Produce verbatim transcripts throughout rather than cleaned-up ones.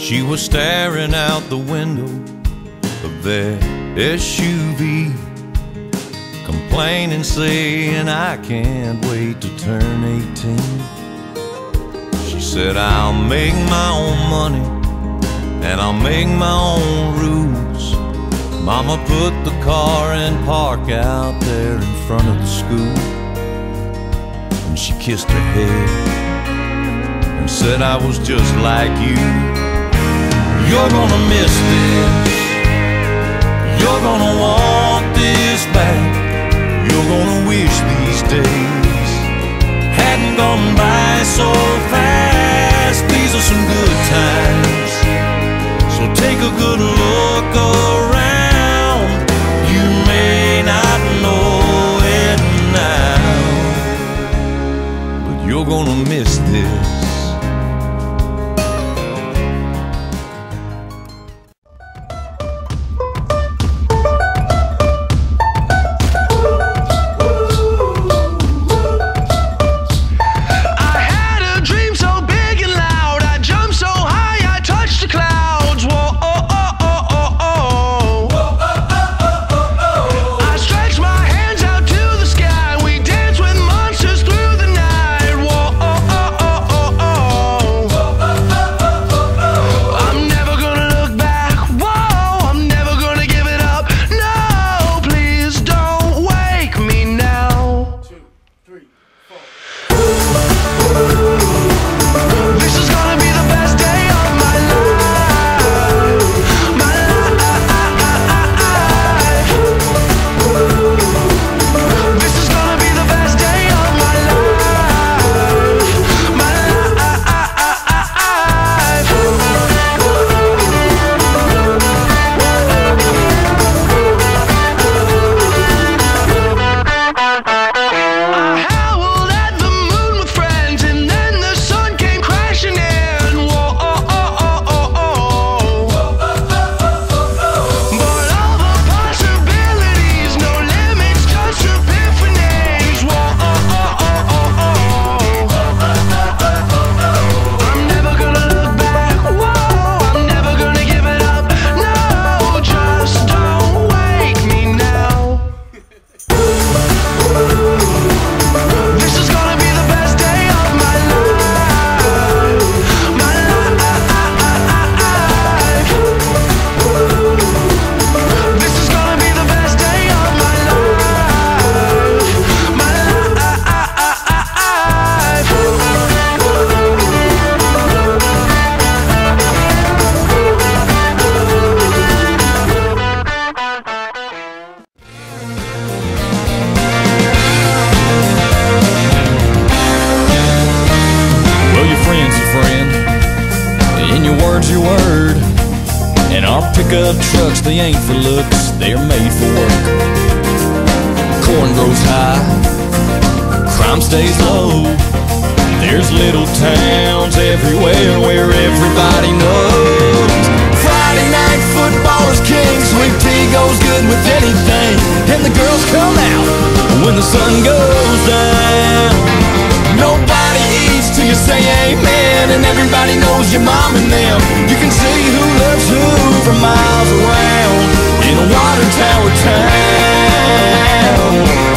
She was staring out the window of that S U V, complaining, saying, I can't wait to turn eighteen. She said, I'll make my own money and I'll make my own rules. Mama put the car in park out there in front of the school, and she kissed her head and said, I was just like you. You're gonna miss this, you're gonna want this back. You're gonna wish these days hadn't gone by so fast. These are some good times, so take a good look around. You may not know it now, but you're gonna miss this. Pickup trucks, they ain't for looks, they're made for work. Corn grows high, crime stays low. There's little towns everywhere where everybody knows. Friday night football is king, sweet tea goes good with anything, and the girls come out when the sun goes down. Nobody eats till you say amen, and everybody knows your mom and them. You can see who loves who for miles around in a water tower town.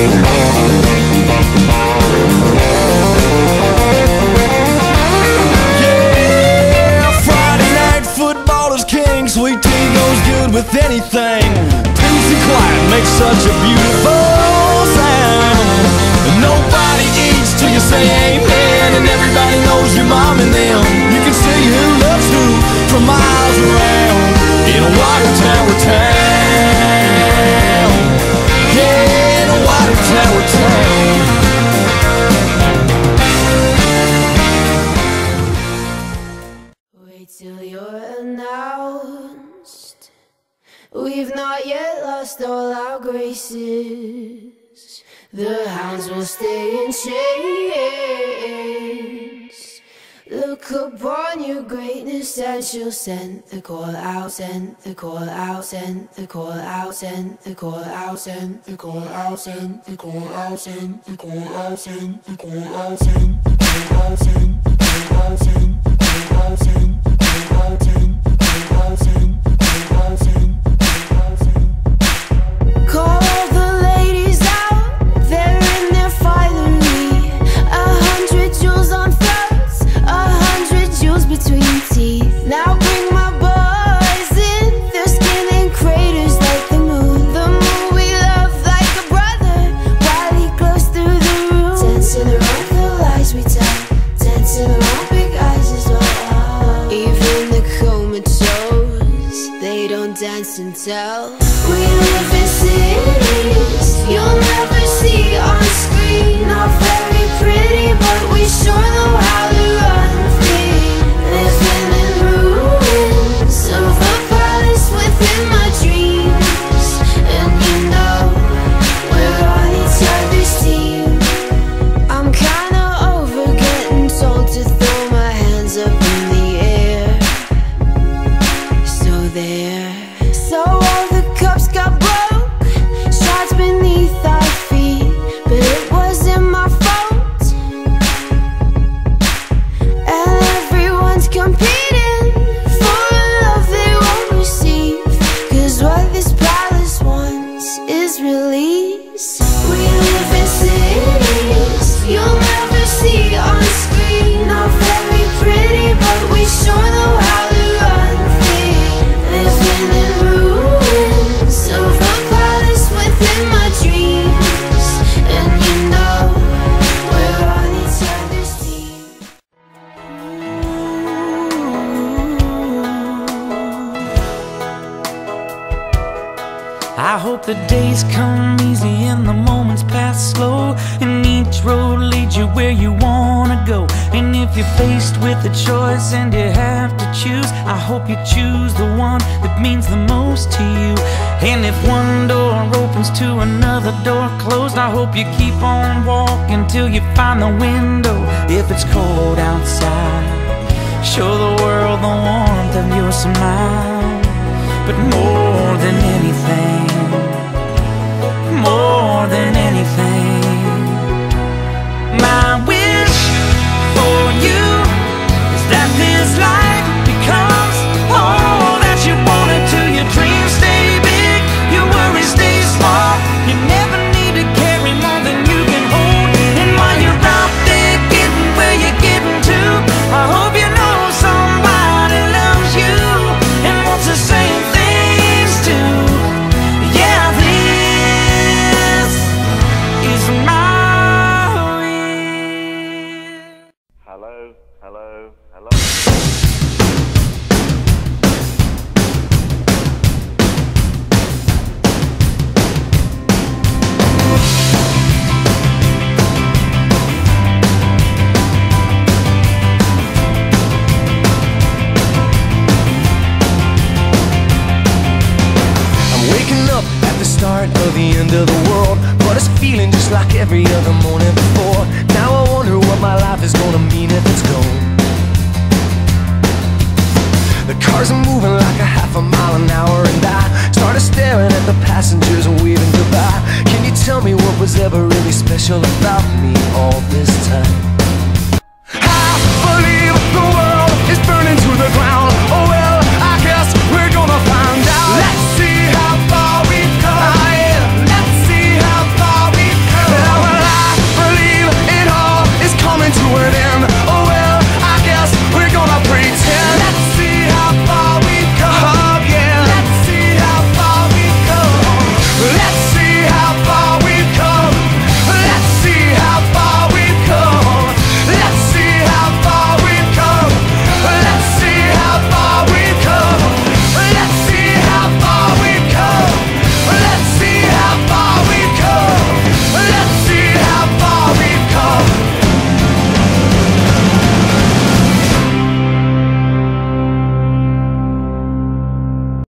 Yeah, Friday night football is king, sweet tea goes good with anything. Peace and quiet makes such a beautiful sound. And nobody eats till you say amen, and everybody knows your mom and them. You can see who loves who for miles around in a water tower town. Yeah, in a water tower town. Wait till you're announced. We've not yet lost all our graces. The hounds will stay in chains. Look upon your greatness and she'll send the call out, send the call out, send the call out, send the call out, send the call out, send the call out, send the call out, send the call out, send the call out, send the call out, send the call out, send the call out, send and tell. We live in cities you'll never see on screen. Not very pretty, but we sure know how to run free. Living in ruins of a palace within my dreams. And you know we're on each other's team. I'm kinda over getting told to throw my hands up in the air. So there. So all the cups got broke, shards beneath our feet, but it wasn't my fault. And everyone's competing for a love they won't receive, 'cause what this palace wants is release. We live in cities you'll never see on screen. Not very pretty, but we sure know how to run free. Living in ruins of a palace within my dreams. And you know we're on each other's team. I hope the days come easy and the moments pass slow, and each road leads you where you wanna go. And if you're faced with a choice and you have to choose, I hope you choose the one that means the most to you. And if one door opens to another door closed, I hope you keep on walking till you find the window. If it's cold outside, show the world the warmth of your smile. But more than anything, more than anything, my wish for you is that this life becomes all that you wanted to. Your dreams stay big, your worries stay small. You never need to carry more than you can hold. And while you're out there getting where you're getting to, I hope you know somebody loves you and wants the same things too. Yeah, this is my wish. Hello, hello, hello. I'm waking up at the start of the end of the world, but it's feeling just like every other morning before. Now I wonder what my life is gonna mean if it's gone. The cars are moving like a half a mile an hour, and I started staring at the passengers and waving goodbye. Can you tell me what was ever really special about me all this time?